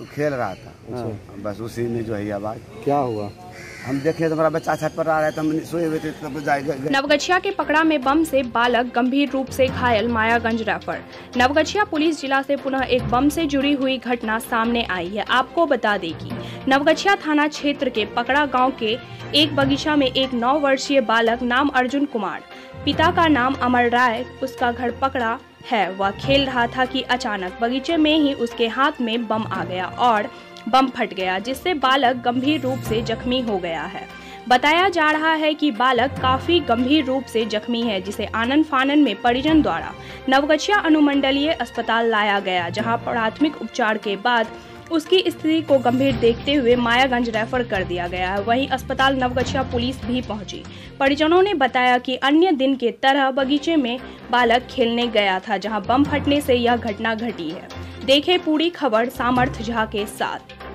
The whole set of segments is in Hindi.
खेल रहा था। बस उसी में जो है आवाज क्या हुआ, हम देखे तो हमारा बच्चा छत पर आ रहा था, हम सोए हुए थे तब जाएगा। नवगछिया के पकड़ा में बम से बालक गंभीर रूप से घायल, मायागंज रेफर। नवगछिया पुलिस जिला से पुनः एक बम से जुड़ी हुई घटना सामने आई है। आपको बता दें कि नवगछिया थाना क्षेत्र के पकड़ा गांव के एक बगीचा में एक 9 वर्षीय बालक नाम अर्जुन कुमार, पिता का नाम अमर राय, उसका घर पकड़ा है, वह खेल रहा था कि अचानक बगीचे में ही उसके हाथ में बम आ गया और बम फट गया, जिससे बालक गंभीर रूप से जख्मी हो गया है। बताया जा रहा है कि बालक काफी गंभीर रूप से जख्मी है, जिसे आनन फानन में परिजन द्वारा नवगछिया अनुमंडलीय अस्पताल लाया गया, जहां प्राथमिक उपचार के बाद उसकी स्थिति को गंभीर देखते हुए मायागंज रेफर कर दिया गया है। वहीं अस्पताल नवगछिया पुलिस भी पहुंची। परिजनों ने बताया कि अन्य दिन के तरह बगीचे में बालक खेलने गया था, जहां बम फटने से यह घटना घटी है। देखें पूरी खबर सामर्थ झा के साथ।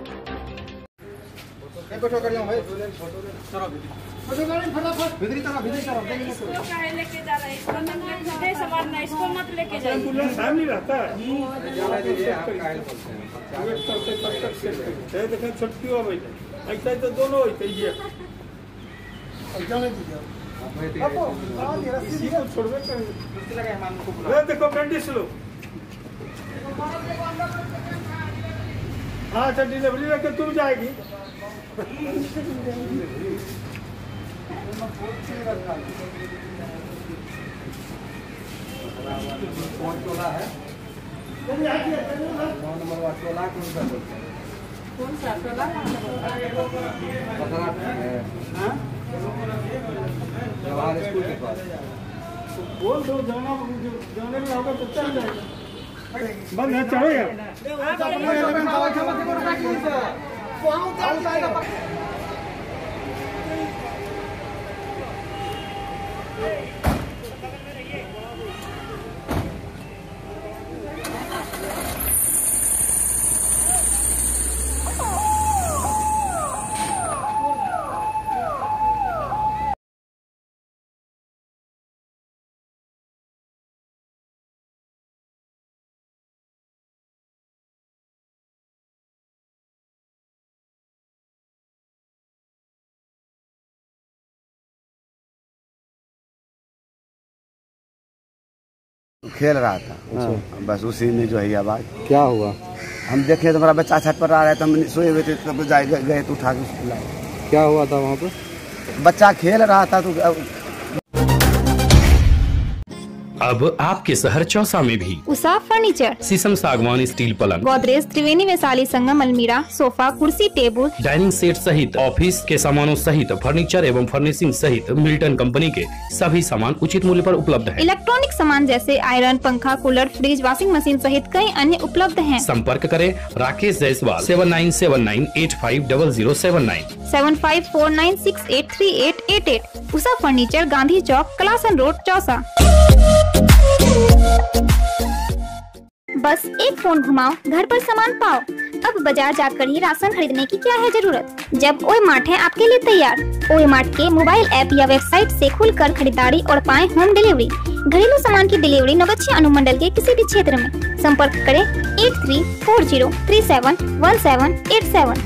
हाँ अच्छा, डिलीवरी लेके तुम जाएगी। कौन टोला है? कौन सा टोला? जवाहर स्कूल के पास। बोल दो, जाने में होगा तो चल जाएगा। बंद है, चलो यार। खेल रहा था। बस उसी में जो है आवाज क्या हुआ, हम देखे तो हमारा बच्चा छत पर आ रहा था, हम सोए हुए थे तब जाएगा गए तो उठा के लाए। क्या हुआ था वहाँ पे? बच्चा खेल रहा था तो अब आपके शहर चौसा में भी उषा फर्नीचर, शीशम सागवान स्टील पलंग, गोदरेज, त्रिवेणी वैशाली संगम अलमीरा, सोफा, कुर्सी, टेबल, डाइनिंग सेट सहित ऑफिस के सामानों सहित फर्नीचर एवं फर्निशिंग सहित मिल्टन कंपनी के सभी सामान उचित मूल्य पर उपलब्ध है। इलेक्ट्रॉनिक सामान जैसे आयरन, पंखा, कूलर, फ्रिज, वॉशिंग मशीन सहित कई अन्य उपलब्ध हैं। संपर्क करें राकेश जायसवाल 7979850079 7549683888। Usha furniture, Gandhi Chowk, Kalasan road, Chausa. बस एक फोन घुमाओ, घर पर सामान पाओ। अब बाजार जाकर ही राशन खरीदने की क्या है जरूरत, जब ओए मार्ट है आपके लिए तैयार। ओए मार्ट के मोबाइल ऐप या वेबसाइट से खुलकर खरीदारी और पाएं होम डिलीवरी। घरेलू सामान की डिलीवरी नवगछिया अनुमंडल के किसी भी क्षेत्र में। संपर्क करें 8340371787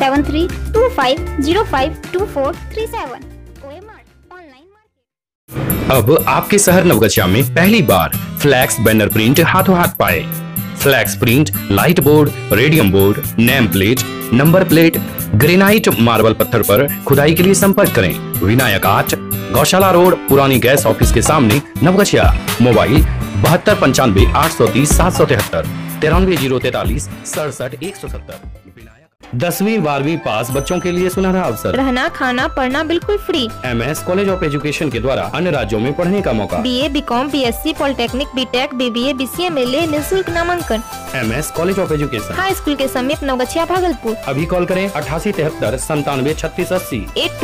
7325052437। ओए मार्ट ऑनलाइन मार्केट। अब आपके शहर नवगछिया में पहली बार फ्लैक्स बैनर प्रिंट हाथों हाथ पाए। Flex print, light board, radium board, name plate, number plate, granite marble पत्थर पर खुदाई के लिए संपर्क करें विनायक आर्ट, गौशाला रोड, पुरानी गैस ऑफिस के सामने, नवगछिया। मोबाइल 7295 830 773 93 043 67 170। 10वीं 12वीं पास बच्चों के लिए सुनहरा अवसर। रहना, खाना, पढ़ना बिल्कुल free. MS college of education के द्वारा अन्य राज्यों में पढ़ने का मौका। BA, BCom, BSc, polytechnic, BTech, BBA, BCA में ले निःशुल्क नामांकन। MS college of education, high school के समीप, नवगछिया, भागलपुर। अभी कॉल करें 8873 97 36 80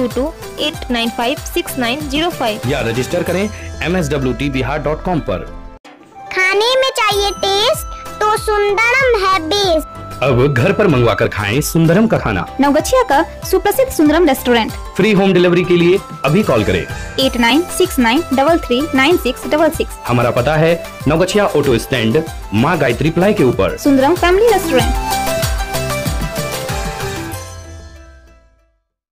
8228956905 या रजिस्टर करें mswtbihar.com पर। खाने में चाहिए टेस्ट तो सुंदरम है बेस्ट। अब घर पर मंगवा कर खाएं सुंदरम का खाना। नवगछिया का सुप्रसिद्ध Sundaram restaurant. Free home delivery के लिए अभी कॉल करें 8969339666। हमारा पता है नवगछिया ऑटो स्टैंड, माँ गायत्री प्लाई के ऊपर, सुंदरम फैमिली रेस्टोरेंट।